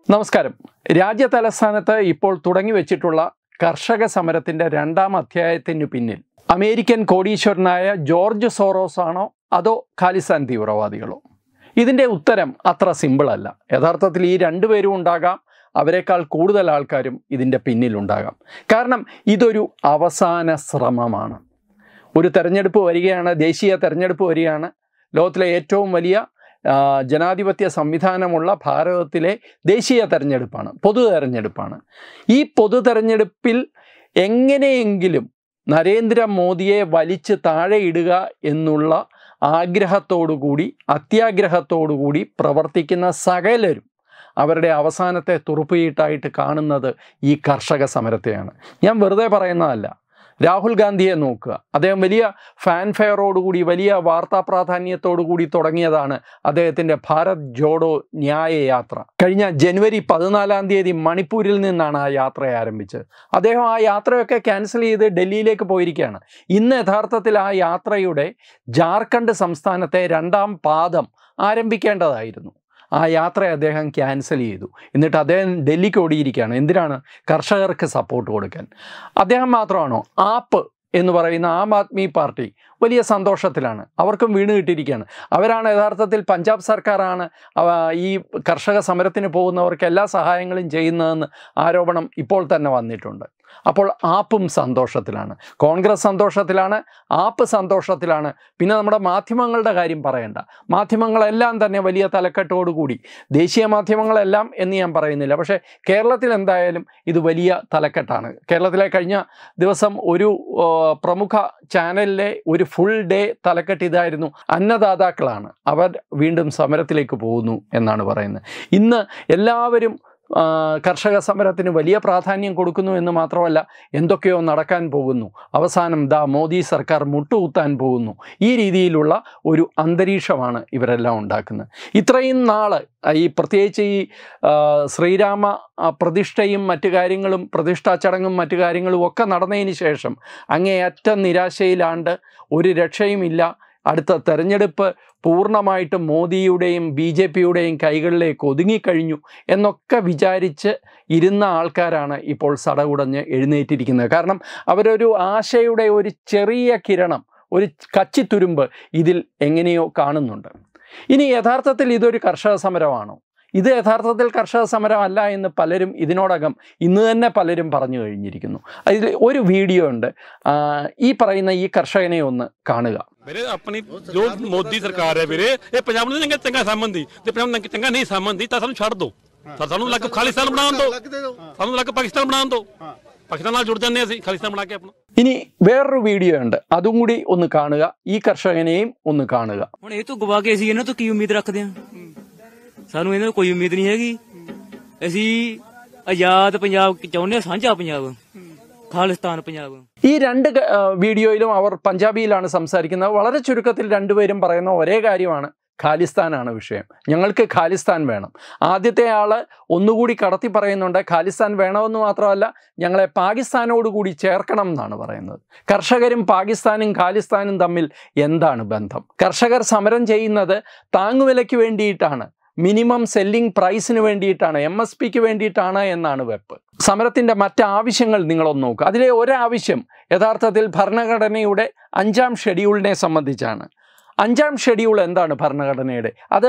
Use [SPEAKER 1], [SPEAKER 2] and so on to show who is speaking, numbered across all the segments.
[SPEAKER 1] നമസ്കാരം. രാജ്യതലസ്ഥാനത്ത് ഇപ്പോൾ തുടങ്ങിവെച്ചിട്ടുള്ള കർഷക സമരത്തിൻ്റെ രണ്ടാം അധ്യായത്തിന് പിന്നിൽ അമേരിക്കൻ കോടീശ്വരനായ ജോർജ് സോറോസ് ആണോ അതോ ഖാലിസ്ഥാൻ തീവ്രവാദികളോ? ഇതിൻ്റെ ഉത്തരം അത്ര സിമ്പിളല്ല. യഥാർത്ഥത്തിൽ ഈ രണ്ടുപേരും ഉണ്ടാകാം, അവരെക്കാൾ കൂടുതൽ ആൾക്കാരും ഇതിൻ്റെ പിന്നിലുണ്ടാകാം. കാരണം ഇതൊരു അവസാന ശ്രമമാണ്. ഒരു തെരഞ്ഞെടുപ്പ് വരികയാണ്, ദേശീയ തെരഞ്ഞെടുപ്പ് വരികയാണ്. ലോകത്തിലെ ഏറ്റവും വലിയ ജനാധിപത്യ സംവിധാനമുള്ള ഭാരതത്തിലെ ദേശീയ തെരഞ്ഞെടുപ്പാണ്, പൊതു തെരഞ്ഞെടുപ്പാണ്. ഈ പൊതു തെരഞ്ഞെടുപ്പിൽ എങ്ങനെയെങ്കിലും നരേന്ദ്രമോദിയെ വലിച്ച് താഴെയിടുക എന്നുള്ള ആഗ്രഹത്തോടുകൂടി, അത്യാഗ്രഹത്തോടുകൂടി പ്രവർത്തിക്കുന്ന സകലരും അവരുടെ അവസാനത്തെ തുറുപ്പുചീട്ടായിട്ട് കാണുന്നത് ഈ കർഷക സമരത്തെയാണ്. ഞാൻ വെറുതെ പറയുന്നതല്ല. രാഹുൽ ഗാന്ധിയെ നോക്കുക. അദ്ദേഹം വലിയ ഫാൻഫെയറോടുകൂടി, വലിയ വാർത്താ പ്രാധാന്യത്തോടുകൂടി തുടങ്ങിയതാണ് അദ്ദേഹത്തിൻ്റെ ഭാരത് ജോഡോ ന്യായ യാത്ര. കഴിഞ്ഞ ജനുവരി 14 മണിപ്പൂരിൽ നിന്നാണ് ആ യാത്ര ആരംഭിച്ചത്. അദ്ദേഹം ആ യാത്രയൊക്കെ ക്യാൻസൽ ചെയ്ത് ഡൽഹിയിലേക്ക് പോയിരിക്കുകയാണ്. ഇന്ന് യഥാർത്ഥത്തിൽ ആ യാത്രയുടെ ജാർഖണ്ഡ് സംസ്ഥാനത്തെ രണ്ടാം പാദം ആരംഭിക്കേണ്ടതായിരുന്നു. ആ യാത്ര അദ്ദേഹം ക്യാൻസൽ ചെയ്തു. എന്നിട്ട് അദ്ദേഹം ഡൽഹിക്ക് ഓടിയിരിക്കുകയാണ്. എന്തിനാണ്? കർഷകർക്ക് സപ്പോർട്ട് കൊടുക്കാൻ. അദ്ദേഹം മാത്രമാണോ? ആപ്പ് എന്ന് പറയുന്ന ആം ആദ്മി പാർട്ടി വലിയ സന്തോഷത്തിലാണ്. അവർക്കും വീണ് കിട്ടിയിരിക്കുകയാണ്. അവരാണ് യഥാർത്ഥത്തിൽ പഞ്ചാബ് സർക്കാരാണ് ഈ കർഷക സമരത്തിന് പോകുന്നവർക്ക് എല്ലാ സഹായങ്ങളും ചെയ്യുന്നതെന്ന് ആരോപണം ഇപ്പോൾ തന്നെ വന്നിട്ടുണ്ട്. അപ്പോൾ ആപ്പും സന്തോഷത്തിലാണ്, കോൺഗ്രസ് സന്തോഷത്തിലാണ്, ആപ്പ് സന്തോഷത്തിലാണ്. പിന്നെ നമ്മുടെ മാധ്യമങ്ങളുടെ കാര്യം പറയണ്ട. മാധ്യമങ്ങളെല്ലാം തന്നെ വലിയ തലക്കെട്ടോടുകൂടി, ദേശീയ മാധ്യമങ്ങളെല്ലാം എന്ന് ഞാൻ പറയുന്നില്ല, പക്ഷേ കേരളത്തിൽ എന്തായാലും ഇത് വലിയ തലക്കെട്ടാണ്. കേരളത്തിലെ കഴിഞ്ഞ ദിവസം ഒരു പ്രമുഖ ചാനലിലെ ഒരു ഫുൾ ഡേ തലക്കെട്ട് ഇതായിരുന്നു: അന്നദാതാക്കളാണ്, അവർ വീണ്ടും സമരത്തിലേക്ക് പോകുന്നു എന്നാണ് പറയുന്നത്. ഇന്ന് എല്ലാവരും കർഷക സമരത്തിന് വലിയ പ്രാധാന്യം കൊടുക്കുന്നു എന്ന് മാത്രമല്ല, എന്തൊക്കെയോ നടക്കാൻ പോകുന്നു, അവസാനം മോദി സർക്കാർ മുട്ടുകുത്താൻ പോകുന്നു. ഈ രീതിയിലുള്ള ഒരു അന്തരീക്ഷമാണ് ഇവരെല്ലാം ഉണ്ടാക്കുന്നത്. ഇത്രയും നാൾ പ്രത്യേകിച്ച് ഈ ശ്രീരാമ പ്രതിഷ്ഠയും മറ്റു കാര്യങ്ങളും, പ്രതിഷ്ഠാ ചടങ്ങും മറ്റു കാര്യങ്ങളും ഒക്കെ നടന്നതിന് ശേഷം അങ്ങേയറ്റം നിരാശയിലാണ്ട് ഒരു രക്ഷയുമില്ല, അടുത്ത തെരഞ്ഞെടുപ്പ് പൂർണ്ണമായിട്ടും മോദിയുടെയും BJPയുടെയും കൈകളിലേക്ക് ഒതുങ്ങിക്കഴിഞ്ഞു എന്നൊക്കെ വിചാരിച്ച് ഇരുന്ന ആൾക്കാരാണ് ഇപ്പോൾ സടകുടഞ്ഞ് എഴുന്നേറ്റിരിക്കുന്നത്. കാരണം അവരൊരു ആശയുടെ ഒരു ചെറിയ കിരണം, ഒരു കച്ചിത്തുരുമ്പ് ഇതിൽ എങ്ങനെയോ കാണുന്നുണ്ട്. ഇനി യഥാർത്ഥത്തിൽ ഇതൊരു കർഷക സമരമാണോ? ഇത് യഥാർത്ഥത്തിൽ കർഷക സമരമല്ല എന്ന് പലരും ഇതിനോടകം ഇന്ന് തന്നെ പലരും പറഞ്ഞു കഴിഞ്ഞിരിക്കുന്നു. അതിൽ ഒരു വീഡിയോ ഉണ്ട്. ഈ പറയുന്ന ഈ കർഷകനെ ഒന്ന് കാണുക.
[SPEAKER 2] अपनी जो मोदी सरकार है वीरे ये पंजाब ਨੂੰ ਚੰਗਾ ਸੰਬੰਧੀ ਤੇ ਪੰਜਾਬ ਨੂੰ ਚੰਗਾ ਨਹੀਂ ਸੰਬੰਧੀ ਤਾਂ ਸਾਨੂੰ ਛੱਡ ਦਿਓ, ਸਾਨੂੰ ਲੱਗ ਖਾਲਿਸਤਾਨ ਬਣਾਉਣ ਦਿਓ, ਸਾਨੂੰ ਲੱਗ ਪਾਕਿਸਤਾਨ ਬਣਾਉਣ ਦਿਓ, പാകിസ്ഥാൻ ਨਾਲ ਜੁੜ ਜਾਂਦੇ ਅਸੀਂ ਖਾਲਿਸਤਾਨ ਬਣਾ ਕੇ ਆਪਣਾ.
[SPEAKER 1] ഇനി വേറൊരു വീഡിയോ ഉണ്ട്, അതും കൂടി ഒന്ന് കാണുക. ഈ കർഷകനെയും ഒന്ന് കാണുക.
[SPEAKER 3] ਹੁਣ ਇਹ ਤੋਂ ਗਵਾ ਕੇ ਅਸੀਂ ਇਹਨਾਂ ਤੋਂ ਕੀ ਉਮੀਦ ਰੱਖਦੇ ਹਾਂ? ਸਾਨੂੰ ਇਹਨਾਂ ਤੋਂ ਕੋਈ ਉਮੀਦ ਨਹੀਂ ਹੈਗੀ. ਅਸੀਂ ਆਜ਼ਾਦ ਪੰਜਾਬ ਚਾਹੁੰਦੇ ਹਾਂ, ਸਾਂਝਾ ਪੰਜਾਬ, ഖാലിസ്ഥാൻ പഞ്ചാബ്.
[SPEAKER 1] ഈ രണ്ട് വീഡിയോയിലും അവർ പഞ്ചാബിയിലാണ് സംസാരിക്കുന്നത്. വളരെ ചുരുക്കത്തിൽ രണ്ടുപേരും പറയുന്ന ഒരേ കാര്യമാണ്: ഖാലിസ്ഥാനാണ് വിഷയം, ഞങ്ങൾക്ക് ഖാലിസ്ഥാൻ വേണം. ആദ്യത്തെ ആൾ ഒന്നുകൂടി കടത്തി പറയുന്നുണ്ട്, ഖാലിസ്ഥാൻ വേണമെന്ന് മാത്രമല്ല, ഞങ്ങളെ പാകിസ്ഥാനോടുകൂടി ചേർക്കണം എന്നാണ് പറയുന്നത്. കർഷകരും പാകിസ്ഥാനും ഖാലിസ്ഥാനും തമ്മിൽ എന്താണ് ബന്ധം? കർഷകർ സമരം ചെയ്യുന്നത് താങ്ങുവിലയ്ക്ക് വേണ്ടിയിട്ടാണ്, മിനിമം സെല്ലിംഗ് പ്രൈസിന് വേണ്ടിയിട്ടാണ്, MSPക്ക് വേണ്ടിയിട്ടാണ് എന്നാണ് വെപ്പ്. സമരത്തിൻ്റെ മറ്റാവശ്യങ്ങൾ നിങ്ങളൊന്ന് നോക്കുക. അതിലെ ഒരാവശ്യം യഥാർത്ഥത്തിൽ ഭരണഘടനയുടെ 5ാം ഷെഡ്യൂളിനെ സംബന്ധിച്ചാണ്. 5ാം ഷെഡ്യൂൾ എന്താണ് ഭരണഘടനയുടെ? അത്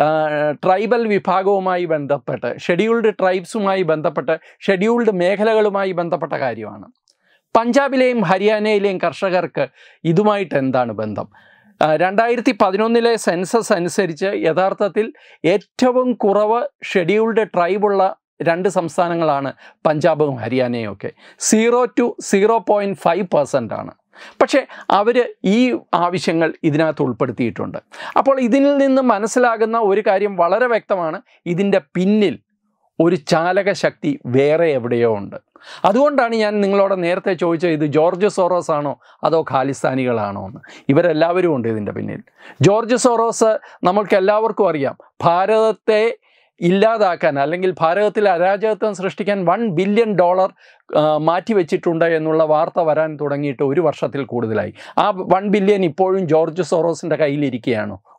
[SPEAKER 1] ട്രൈബൽ വിഭാഗവുമായി ബന്ധപ്പെട്ട്, ഷെഡ്യൂൾഡ് ട്രൈബ്സുമായി ബന്ധപ്പെട്ട്, ഷെഡ്യൂൾഡ് മേഖലകളുമായി ബന്ധപ്പെട്ട കാര്യമാണ്. പഞ്ചാബിലെയും ഹരിയാനയിലെയും കർഷകർക്ക് ഇതുമായിട്ട് എന്താണ് ബന്ധം? 2011 സെൻസസ് അനുസരിച്ച് യഥാർത്ഥത്തിൽ ഏറ്റവും കുറവ് ഷെഡ്യൂൾഡ് ട്രൈബുള്ള 2 സംസ്ഥാനങ്ങളാണ് പഞ്ചാബും ഹരിയാനയും ഒക്കെ. 0 to 0.5% ആണ്. പക്ഷേ അവർ ഈ ആവശ്യങ്ങൾ ഇതിനകത്ത് ഉൾപ്പെടുത്തിയിട്ടുണ്ട്. അപ്പോൾ ഇതിൽ നിന്ന് മനസ്സിലാകുന്ന ഒരു കാര്യം വളരെ വ്യക്തമാണ്: ഇതിൻ്റെ പിന്നിൽ ഒരു ചാലക ശക്തി വേറെ എവിടെയോ ഉണ്ട്. അതുകൊണ്ടാണ് ഞാൻ നിങ്ങളോട് നേരത്തെ ചോദിച്ചത്, ഇത് ജോർജ് സോറോസ് ആണോ അതോ ഖാലിസ്ഥാനികളാണോ എന്ന്. ഇവരെല്ലാവരും ഉണ്ട് ഇതിൻ്റെ പിന്നിൽ. ജോർജ് സോറോസ് നമ്മൾക്ക് എല്ലാവർക്കും അറിയാം, ഭാരതത്തെ ഇല്ലാതാക്കാൻ അല്ലെങ്കിൽ ഭാരതത്തിൽ അരാജകത്വം സൃഷ്ടിക്കാൻ $1 ബില്യൺ മാറ്റിവെച്ചിട്ടുണ്ട് എന്നുള്ള വാർത്ത വരാൻ തുടങ്ങിയിട്ട് 1 വർഷത്തിൽ കൂടുതലായി. ആ 1 ബില്യൺ ഇപ്പോഴും ജോർജ് സോറോസിൻ്റെ കയ്യിലിരിക്കുകയാണോ?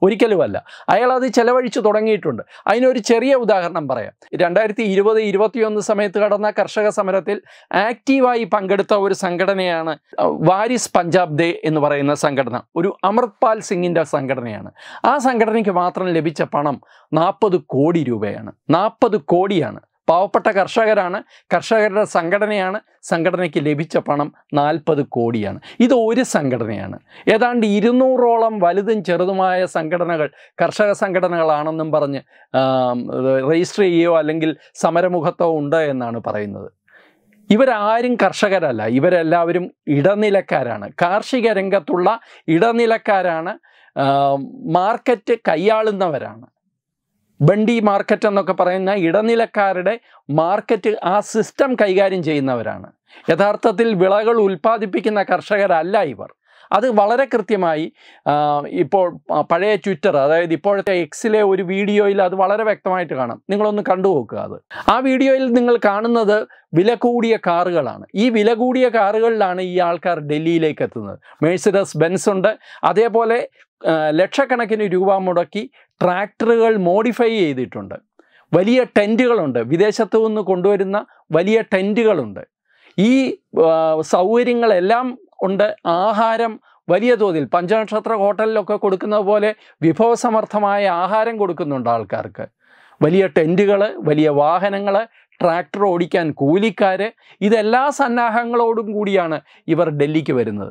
[SPEAKER 1] ഒരിക്കലുമല്ല. അയാൾ അത് ചെലവഴിച്ചു തുടങ്ങിയിട്ടുണ്ട്. അതിനൊരു ചെറിയ ഉദാഹരണം പറയാം. 2020-21 സമയത്ത് നടന്ന കർഷക സമരത്തിൽ ആക്റ്റീവായി പങ്കെടുത്ത ഒരു സംഘടനയാണ് വാരിസ് പഞ്ചാബ് ദേ എന്ന് പറയുന്ന സംഘടന. ഒരു അമൃത്പാൽ സിംഗിൻ്റെ സംഘടനയാണ്. ആ സംഘടനയ്ക്ക് മാത്രം ലഭിച്ച പണം 40 കോടി രൂപയാണ്. 40 കോടിയാണ്. പാവപ്പെട്ട കർഷകരാണ്, കർഷകരുടെ സംഘടനയാണ്. സംഘടനയ്ക്ക് ലഭിച്ച പണം 40 കോടിയാണ്. ഇത് ഒരു സംഘടനയാണ്. ഏതാണ്ട് 200ഓളം വലുതും ചെറുതുമായ സംഘടനകൾ കർഷക സംഘടനകളാണെന്നും പറഞ്ഞ് രജിസ്റ്റർ ചെയ്യുകയോ അല്ലെങ്കിൽ സമരമുഖത്തോ ഉണ്ട് എന്നാണ് പറയുന്നത്. ഇവരാരും കർഷകരല്ല, ഇവരെല്ലാവരും ഇടനിലക്കാരാണ്. കാർഷിക രംഗത്തുള്ള ഇടനിലക്കാരാണ്, മാർക്കറ്റ് കൈയാളുന്നവരാണ്. ബണ്ടി മാർക്കറ്റ് എന്നൊക്കെ പറയുന്ന ഇടനിലക്കാരുടെ മാർക്കറ്റ്, ആ സിസ്റ്റം കൈകാര്യം ചെയ്യുന്നവരാണ്. യഥാർത്ഥത്തിൽ വിളകൾ ഉൽപ്പാദിപ്പിക്കുന്ന കർഷകരല്ല ഇവർ. അത് വളരെ കൃത്യമായി ഇപ്പോൾ പഴയ ട്വിറ്റർ, അതായത് ഇപ്പോഴത്തെ എക്സിലെ ഒരു വീഡിയോയിൽ അത് വളരെ വ്യക്തമായിട്ട് കാണാം. നിങ്ങളൊന്ന് കണ്ടു നോക്കുക. അത് ആ വീഡിയോയിൽ നിങ്ങൾ കാണുന്നത് വില കൂടിയ കാറുകളാണ്. ഈ വില കൂടിയ കാറുകളിലാണ് ഈ ആൾക്കാർ ഡൽഹിയിലേക്ക് എത്തുന്നത്. മെഴ്സിഡസ് ബെൻസ് ഉണ്ട്, അതേപോലെ ലക്ഷക്കണക്കിന് രൂപ മുടക്കി ട്രാക്ടറുകൾ മോഡിഫൈ ചെയ്തിട്ടുണ്ട്. വലിയ ടെൻറ്റുകളുണ്ട്, വിദേശത്തു നിന്ന് കൊണ്ടുവരുന്ന വലിയ ടെൻറ്റുകളുണ്ട്. ഈ സൗകര്യങ്ങളെല്ലാം ഉണ്ട്. ആഹാരം വലിയ തോതിൽ പഞ്ചനക്ഷത്ര ഹോട്ടലിലൊക്കെ കൊടുക്കുന്നത് പോലെ വിഭവസമർത്ഥമായ ആഹാരം കൊടുക്കുന്നുണ്ട് ആൾക്കാർക്ക്. വലിയ ടെൻറ്റുകൾ, വലിയ വാഹനങ്ങൾ, ട്രാക്ടർ ഓടിക്കാൻ കൂലിക്കാർ, ഇതെല്ലാ സന്നാഹങ്ങളോടും കൂടിയാണ് ഇവർ ഡൽഹിക്ക് വരുന്നത്.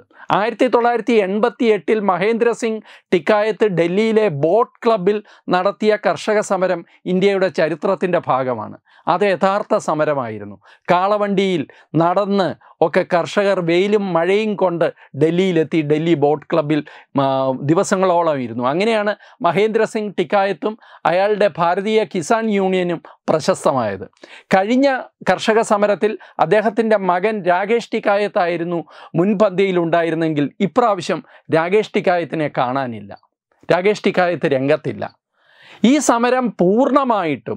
[SPEAKER 1] 1988 മഹേന്ദ്ര സിംഗ് ടിക്കായത്ത് ഡൽഹിയിലെ ബോട്ട് ക്ലബിൽ നടത്തിയ കർഷക സമരം ഇന്ത്യയുടെ ചരിത്രത്തിൻ്റെ ഭാഗമാണ്. അത് യഥാർത്ഥ സമരമായിരുന്നു. കാളവണ്ടിയിൽ നടന്ന് ഒക്കെ കർഷകർ വെയിലും മഴയും കൊണ്ട് ഡൽഹിയിലെത്തി ഡൽഹി ബോട്ട് ക്ലബിൽ ദിവസങ്ങളോളം ഇരുന്നു. അങ്ങനെയാണ് മഹേന്ദ്ര സിംഗ് ടിക്കായത്തും അയാളുടെ ഭാരതീയ കിസാൻ യൂണിയനും പ്രശസ്തമായത്. കഴിഞ്ഞ കർഷക സമരത്തിൽ അദ്ദേഹത്തിൻ്റെ മകൻ രാകേഷ് ടിക്കായത്തായിരുന്നു മുൻപന്തിയിലുണ്ടായിരുന്നെങ്കിൽ ഇപ്രാവശ്യം രാകേഷ് ടിക്കായത്തിനെ കാണാനില്ല. രാകേഷ് ടിക്കായത്ത് രംഗത്തില്ല. ഈ സമരം പൂർണ്ണമായിട്ടും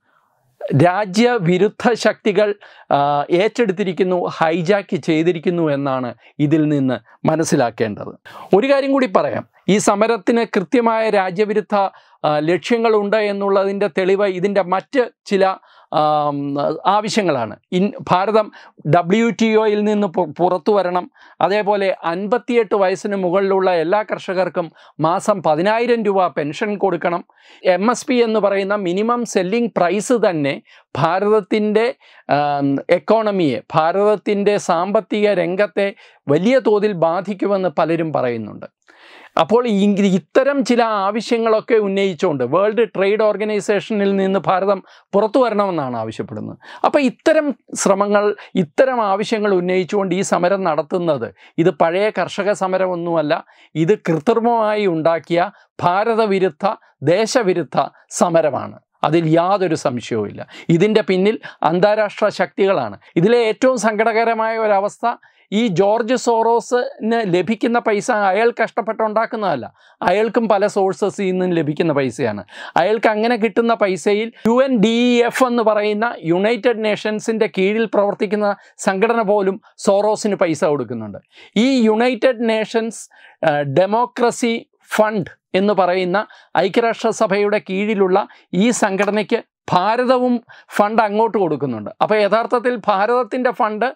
[SPEAKER 1] രാജ്യവിരുദ്ധ ശക്തികൾ ഏറ്റെടുത്തിരിക്കുന്നു, ഹൈജാക്ക് ചെയ്തിരിക്കുന്നു എന്നാണ് ഇതിൽ നിന്ന് മനസ്സിലാക്കേണ്ടത്. ഒരു കാര്യം കൂടി പറയാം. ഈ സമരത്തിന് കൃത്യമായ രാജ്യവിരുദ്ധ ലക്ഷ്യങ്ങളുണ്ട് എന്നുള്ളതിൻ്റെ തെളിവ് ഇതിൻ്റെ മറ്റ് ചില ആവശ്യങ്ങളാണ്. ഭാരതം WTOയിൽ നിന്ന് പുറത്തു വരണം. അതേപോലെ 58 വയസ്സിന് മുകളിലുള്ള എല്ലാ കർഷകർക്കും മാസം 10,000 രൂപ പെൻഷൻ കൊടുക്കണം. MSP എന്ന് പറയുന്ന മിനിമം സെല്ലിംഗ് പ്രൈസ് തന്നെ ഭാരതത്തിൻ്റെ എക്കോണമിയെ, ഭാരതത്തിൻ്റെ സാമ്പത്തിക രംഗത്തെ വലിയ തോതിൽ ബാധിക്കുമെന്ന് പലരും പറയുന്നുണ്ട്. അപ്പോൾ ഇത്തരം ചില ആവശ്യങ്ങളൊക്കെ ഉന്നയിച്ചുകൊണ്ട് വേൾഡ് ട്രേഡ് ഓർഗനൈസേഷനിൽ നിന്ന് ഭാരതം പുറത്തു വരണമെന്നാണ് ആവശ്യപ്പെടുന്നത്. അപ്പോൾ ഇത്തരം ശ്രമങ്ങൾ, ഇത്തരം ആവശ്യങ്ങൾ ഉന്നയിച്ചുകൊണ്ട് ഈ സമരം നടത്തുന്നത് ഇത് പഴയ കർഷക സമരമൊന്നുമല്ല. ഇത് കൃത്രിമമായി ഉണ്ടാക്കിയ ഭാരതവിരുദ്ധ, ദേശവിരുദ്ധ സമരമാണ്. അതിൽ യാതൊരു സംശയവുമില്ല. ഇതിൻ്റെ പിന്നിൽ അന്താരാഷ്ട്ര ശക്തികളാണ്. ഇതിലെ ഏറ്റവും സങ്കടകരമായ ഒരവസ്ഥ, ഈ ജോർജ് സോറോസിന് ലഭിക്കുന്ന പൈസ അയാൾ കഷ്ടപ്പെട്ടുണ്ടാക്കുന്നതല്ല, അയാൾക്കും പല സോഴ്സസിൽ നിന്നും ലഭിക്കുന്ന പൈസയാണ്. അയാൾക്ക് അങ്ങനെ കിട്ടുന്ന പൈസയിൽ UNDEF എന്ന് പറയുന്ന യുണൈറ്റഡ് നേഷൻസിൻ്റെ കീഴിൽ പ്രവർത്തിക്കുന്ന സംഘടന പോലും സോറോസിന് പൈസ കൊടുക്കുന്നുണ്ട്. ഈ യുണൈറ്റഡ് നേഷൻസ് ഡെമോക്രസി ഫണ്ട് എന്ന് പറയുന്ന ഐക്യരാഷ്ട്രസഭയുടെ കീഴിലുള്ള ഈ സംഘടനയ്ക്ക് ഭാരതവും ഫണ്ട് അങ്ങോട്ട് കൊടുക്കുന്നുണ്ട്. അപ്പോൾ യഥാർത്ഥത്തിൽ ഭാരതത്തിൻ്റെ ഫണ്ട്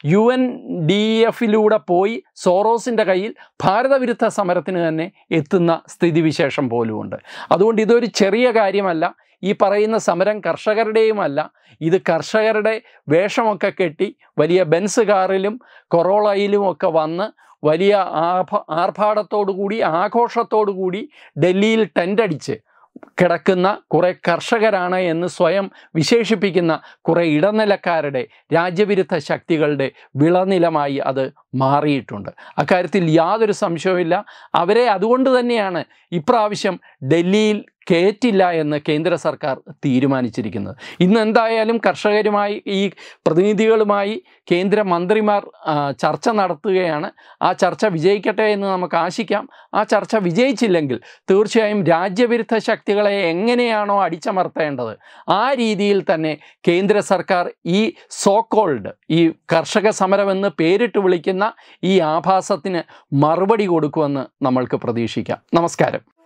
[SPEAKER 1] UNDEFിലൂടെ പോയി സോറോസിൻ്റെ കയ്യിൽ ഭാരതവിരുദ്ധ സമരത്തിന് തന്നെ എത്തുന്ന സ്ഥിതിവിശേഷം പോലുമുണ്ട്. അതുകൊണ്ട് ഇതൊരു ചെറിയ കാര്യമല്ല. ഈ പറയുന്ന സമരം കർഷകരുടെയുമല്ല. ഇത് കർഷകരുടെ വേഷമൊക്കെ കെട്ടി വലിയ ബെൻസ് കാറിലും കൊറോളയിലും ഒക്കെ വന്ന് വലിയ ആർഭാടത്തോടുകൂടി, ആഘോഷത്തോടുകൂടി ഡൽഹിയിൽ ടെൻ്റടിച്ച് കിടക്കുന്ന കുറേ കർഷകരാണ് എന്ന് സ്വയം വിശേഷിപ്പിക്കുന്ന കുറേ ഇടനിലക്കാരുടെ, രാജ്യവിരുദ്ധ ശക്തികളുടെ വിളനിലമായി അത് മാറിയിട്ടുണ്ട്. അക്കാര്യത്തിൽ യാതൊരു സംശയവുമില്ല. അവരെ അതുകൊണ്ട് തന്നെയാണ് ഇപ്രാവശ്യം ഡൽഹിയിൽ കയറ്റില്ല എന്ന് കേന്ദ്ര സർക്കാർ തീരുമാനിച്ചിരിക്കുന്നത്. ഇന്ന് എന്തായാലും കർഷകരുമായി, ഈ പ്രതിനിധികളുമായി കേന്ദ്രമന്ത്രിമാർ ചർച്ച നടത്തുകയാണ്. ആ ചർച്ച വിജയിക്കട്ടെ എന്ന് നമുക്ക് ആശിക്കാം. ആ ചർച്ച വിജയിച്ചില്ലെങ്കിൽ തീർച്ചയായും രാജ്യവിരുദ്ധ ശക്തികളെ എങ്ങനെയാണോ അടിച്ചമർത്തേണ്ടത് ആ രീതിയിൽ തന്നെ കേന്ദ്ര സർക്കാർ ഈ സോക്കോൾഡ്, ഈ കർഷക സമരമെന്ന് പേരിട്ട് വിളിക്കുന്ന ഈ ആഭാസത്തിന് മറുപടി കൊടുക്കുമെന്ന് നമ്മൾക്ക് പ്രതീക്ഷിക്കാം. നമസ്കാരം.